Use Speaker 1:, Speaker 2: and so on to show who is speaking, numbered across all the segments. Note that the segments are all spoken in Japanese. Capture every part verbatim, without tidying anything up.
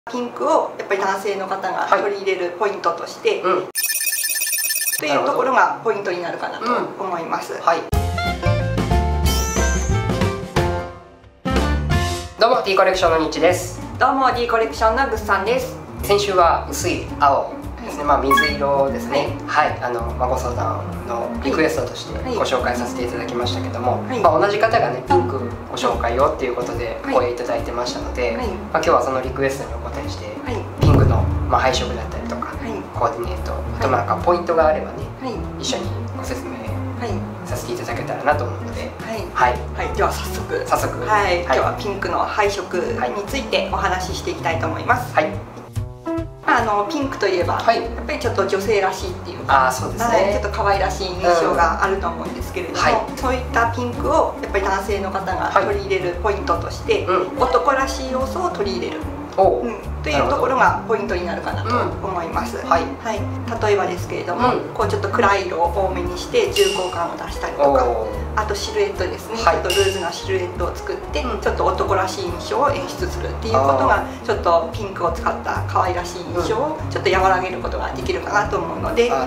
Speaker 1: ピンクをやっぱり男性の方が取り入れるポイントとして、はい、うん、というところがポイントになるかなと思います。うん、はい。
Speaker 2: どうも D コレクションのニッチです。
Speaker 1: どうも D コレクションのグッさんです。
Speaker 2: 先週は薄い青ですね、まあ水色ですね。はい、はい、あのまあご相談のリクエストとしてご紹介させていただきましたけども、はい、まあ同じ方がねピンクご紹介をっていうことでお声いただいてましたので、はい、まあ今日はそのリクエストにお答えして、はい、ピンクのまあ配色だったりとか、はい、コーディネート、あとなんかポイントがあればね、はい、一緒にご説明させていただけたらなと思うので、はいはい、
Speaker 1: はい、では早速
Speaker 2: 早速、
Speaker 1: はい、今日はピンクの配色についてお話ししていきたいと思います。はい。あのピンクといえば、はい、やっぱりちょっと女性らしいっていうか、あ、そうですね、ちょっと可愛らしい印象があると思うんですけれども、うん、はい、そういったピンクをやっぱり男性の方が取り入れるポイントとして、はい、うん、男らしい要素を取り入れる、うん、というところがポイントになるかなと思います。うん、はい、はい、例えばですけれども、うん、こうちょっと暗い色を多めにして重厚感を出したりとか、あとシルエットですね、はい、ちょっとルーズなシルエットを作って、うん、ちょっと男らしい印象を演出するっていうことがちょっとピンクを使った可愛らしい印象をちょっと和らげることができるかなと思うので、はい、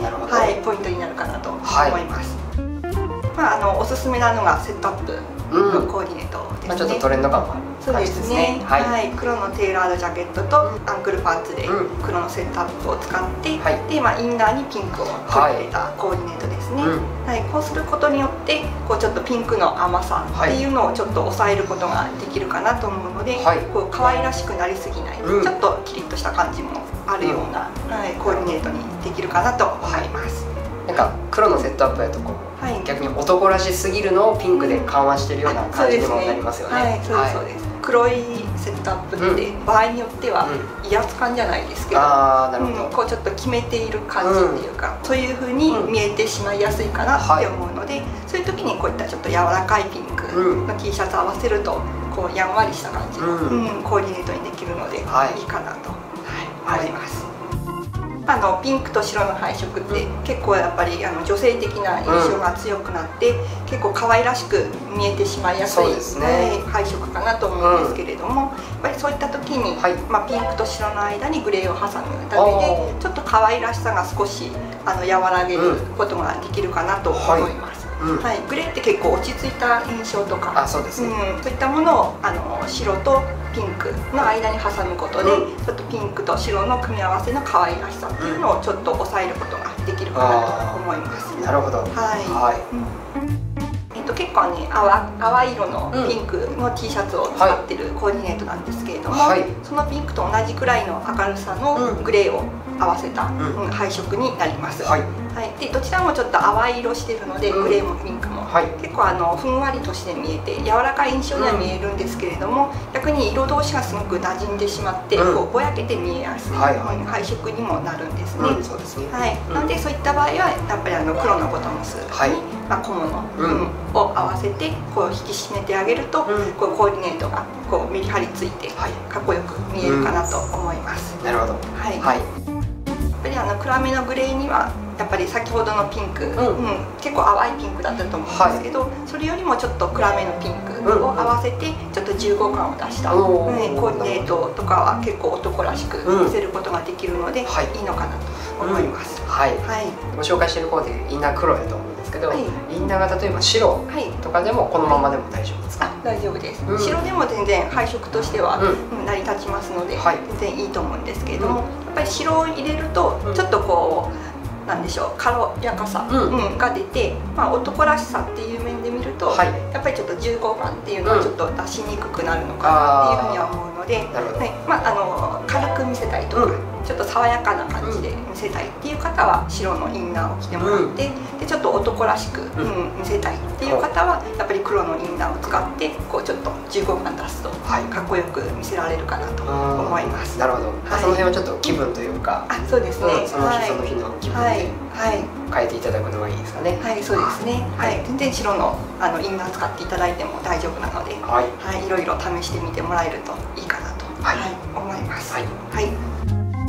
Speaker 1: ポイントになるかなと思います。はい、まあ、あのおすすめなのがセットアップのコーディネートですね。まあちょっとトレンド感もある感じですね。はい、はい、黒のテーラードジャケットとアンクルパンツで黒のセットアップを使って、はい、で、まあ、インナーにピンクを取り入れたコーディネートですね。はい、こうすることによってこうちょっとピンクの甘さっていうのをちょっと抑えることができるかなと思うので、はい、こう可愛らしくなりすぎない、うん、ちょっとキリッとした感じもあるような、うん、はい、コーディネートにできるかなと思います。
Speaker 2: なんか黒のセットアップやとこう、はい、逆に男らしすぎるのをピンクで緩和してるような感じにもなりますよね。はい、そうですそうです。黒いセットアップって場合によっては威圧感じゃないですけど、こうちょっと決めている感じっていうか、そういう風に見えてしまいやすいかなって思うので、そういう時にこういったちょっと柔らかいピンクの T シャツ合わせるとこうやんわりした感じの、うん、コーディネートにできるのでいいかなと思います。あのピンクと白の配色って結構やっぱりあの女性的な印象が強くなって、うん、結構可愛らしく見えてしまいやすい、ね、配色かなと思うんですけれども、うん、やっぱりそういった時に、はい、まあ、ピンクと白の間にグレーを挟むためでちょっと可愛らしさが少しあの和らげることができるかなと思います。うん、はい、グレーって結構落ち着いた印象とか、あ、そうですね、うん、そういったものをあの白とピンクの間に挟むことで、うん、ちょっとピンクと白の組み合わせの可愛らしさっていうのをちょっと抑えることができるかなと思います。 なるほど。はい。はい。
Speaker 1: うん、えっと結構ね淡淡い色のピンクの T シャツを使ってるコーディネートなんですけれども、はい、そのピンクと同じくらいの明るさのグレーを合わせた、うん、配色になります。はい。はい、でどちらもちょっと淡い色してるので、グレーもピンクも、はい、結構あのふんわりとして見えて柔らかい印象には見えるんですけれども、うん、逆に色同士がすごく馴染んでしまって、うん、こうぼやけて見えやすい、はい、配色にもなるんですね。うん、そうですね。はい、うん、なのでそういった場合はやっぱりあの黒のボトムスに、はい、まあ、小物、うん、を合わせてこう引き締めてあげると、うん、こうコーディネートがこうメリハリついてかっこよく見えるかなと思います。
Speaker 2: うん、なるほど。はい。はい、
Speaker 1: やっぱりあの暗めのグレーにはやっぱり先ほどのピンク、うんうん、結構淡いピンクだったと思うんですけど、はい、それよりもちょっと暗めのピンクを合わせてちょっと重厚感を出した、うん、コーディネートとかは結構男らしく見せることができるので、うん、はい、いいのかなと思います。
Speaker 2: うん、はい、はい、ご紹介しているコーデインナー黒やと思うんですけど、はい、インナーが例えば白とかでもこのままでも大丈夫ですか？はい、
Speaker 1: 大丈夫です。うん、白でも全然配色としては、うん、成り立ちますので、はい、全然いいと思うんですけれども、うん、やっぱり白を入れるとちょっとこうなんでしょう、軽やかさ、うんうん、が出て、まあ、男らしさっていう面で見ると、はい、やっぱりちょっと重厚感っていうのはちょっと出しにくくなるのかなっていうふうには思うので、はい、まあ、あの軽く見せたいとか、うん、ちょっと爽やかな感じで見せたいっていう方は白のインナーを着てもらって、うん、でちょっと男らしく、うん、見せたいっていう方はやっぱり黒のインナーを使ってこうちょっと重厚感出すと、はい、かっこよく見せられるかなと思います。
Speaker 2: なるほど。はい、その辺はちょっと気分というか、
Speaker 1: あ、そうですね、うん、
Speaker 2: その日その日の気分で変えていただくのがいいですかね。
Speaker 1: はい、そうですね。はい、全然白のあのインナー使っていただいても大丈夫なので、はい、はい、いろいろ試してみてもらえるといいかなと、はい、思います。はい。はい、薄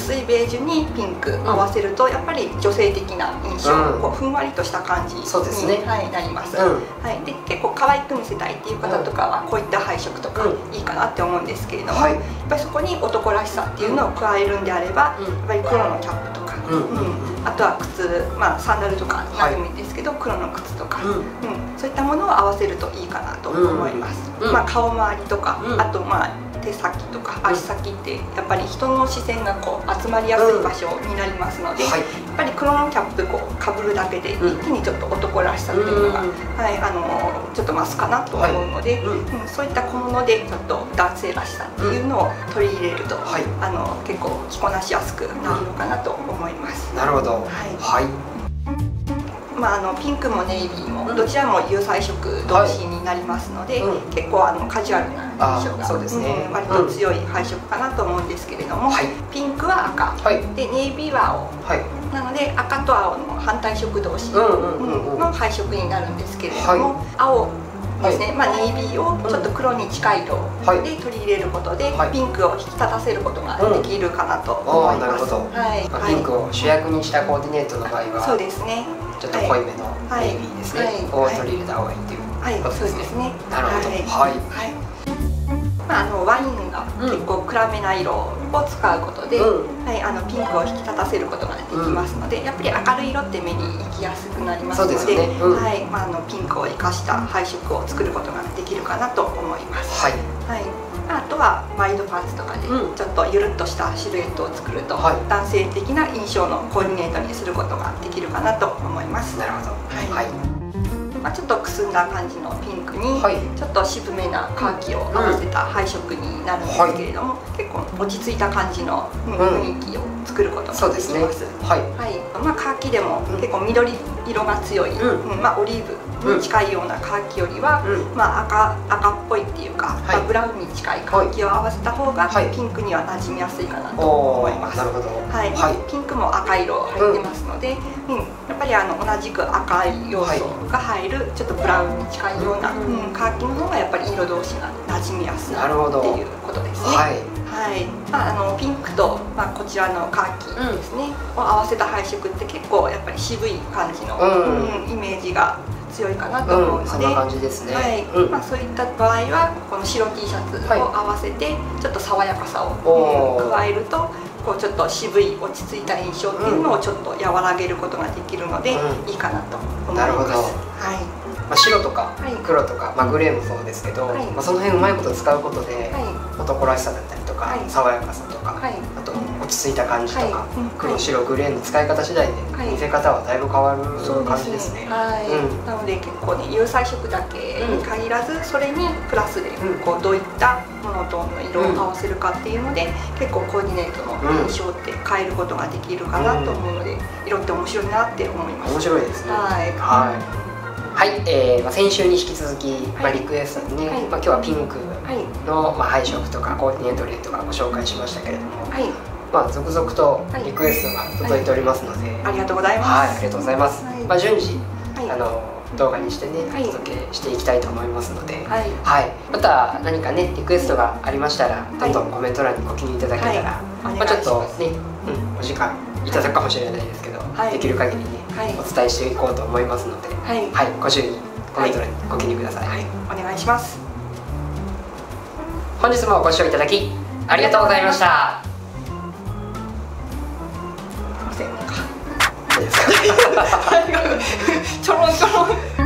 Speaker 1: 薄いベージュにピンク合わせるとやっぱり女性的な印象、うん、こうふんわりとした感じに、
Speaker 2: そうですね、
Speaker 1: はい、なります、うん、はい、で結構可愛く見せたいっていう方とかはこういった配色とかいいかなって思うんですけれども、はい、やっぱりそこに男らしさっていうのを加えるんであれば、うん、やっぱり黒のキャップとか、うんうん、あとは靴、まあ、サンダルとか何でもいいんですけど、はい、黒の靴とか、うんうん、そういったものを合わせるといいかなと思います、うん、まあ、顔周りとか、うん、あとまあ手先とか足先ってやっぱり人の視線がこう集まりやすい場所になりますので、うんはい、やっぱり黒のキャップこうかぶるだけで一気にちょっと男らしさっていうのが、うん、はい、あのちょっと増すかなと思うので、はい、うんうん、そういった小物でちょっと男性らしさっていうのを取り入れると、はい、あの結構着こなしやすくなるのかなと思います。
Speaker 2: なるほど、はい、はい、
Speaker 1: まあ、あのピンクもネイビーもどちらも有彩色同士になりますので、はい、うん、結構あのカジュアルな印象が、そうですね、うん、割と強い配色かなと思うんですけれども、はい、ピンクは赤、はい、でネイビーは青、はい、なので赤と青の反対色同士の配色になるんですけれども、はい、青ですね、はい、まあ、ネイビーをちょっと黒に近い色で取り入れることで、はい、ピンクを引き立たせることができるかなと思います。
Speaker 2: ピンクを主役にしたコーディネートの場合は、
Speaker 1: そうですね、
Speaker 2: ちょっと濃いめのネイビーですね、を取り入れた方がいいということですね。なるほど。はい。
Speaker 1: まあ、あのワインが結構暗めな色を使うことで、うん、はい、あのピンクを引き立たせることができますので、うん、やっぱり明るい色って目に行きやすくなりますので、ね、うん、はい、まあ、あのピンクを生かした配色を作ることができるかなと思います。はい。はい、あとはワイドパンツとかでちょっとゆるっとしたシルエットを作ると、うん、男性的な印象のコーディネートにすることができるかなと思います。
Speaker 2: なるほど。はい。はい、
Speaker 1: まあ、ちょっとくすんだ感じのピンクにちょっと渋めなカーキを合わせた配色になるんですけれども、うん、結構落ち着いた感じの雰囲気を作ることができます。はい、はい、まあ、カーキでも結構緑色が強い、うん、まあ、オリーブに近いようなカーキよりは、うん、まあ、赤赤っぽいっていうか、はい、まあ、ブラウンに近いカーキを合わせた方がピンクには馴染みやすいかなと思います。なるほど。はい、はい、ピンクも赤色入ってますので、うん、やっぱりあの同じく赤い要素が入るちょっとブラウンに近いような、うん、カーキの方がやっぱり色同士が馴染みやすいっていうことですね。はい、はい、まあ、あのピンクと、まあ、こちらのカーキですね、うん、を合わせた配色って結構やっぱり渋い感じの、うんうん、イメージが強いかなと思うので、うん、そんな感じですね。はい、うん、まあ、そういった場合はこの白 T シャツを合わせてちょっと爽やかさを、うん、加えるとこうちょっと渋い落ち着いた印象っていうのをちょっと和らげることができるので、うん、いいかなと思います。なるほど。はい、
Speaker 2: まあ、白とか黒とか、まあ、グレーもそうですけど、はい、まあ、その辺うまいこと使うことで、はい、男らしさだったりとか、はい、爽やかさとか、はい、あと落ち着いた感じとか、はい、黒白グレーの使い方次第で見せ方はだいぶ変わる感じですね。はい、うん、なので結構ね有彩色だけに限らず、それにプラスでこうどういったモノトーンの色を合わせるかっていうので、結構コーディネートの印象って変えることができるかなと思うので、色って面白いなって思います。面白いですね。はい、はい、はい、えーまあ、先週に引き続き、まあ、リクエストにね、はい、まあ、今日はピンクの、まあ、配色とかコーディネート例とかご紹介しましたけれども、はい、まあ、続々とリクエストが届いておりますので、はいはい、ありがとうございます。はい、ありがとうございます。はい、まあ、順次、はい、あの動画にしてね、お届けしていきたいと思いますので、はい、はい、また何かねリクエストがありましたら、どんどんコメント欄にご記入いただけたら、はい、まあ、ちょっとね、うん、お時間いただくかもしれないですけど、はい、できる限りね、はい、お伝えしていこうと思いますので、はい、はい、ご注意コメント欄にご記入ください。はい、お願いします。本日もご視聴いただきありがとうございました。すいません、なんか。いいですか。ちょろんちょろん。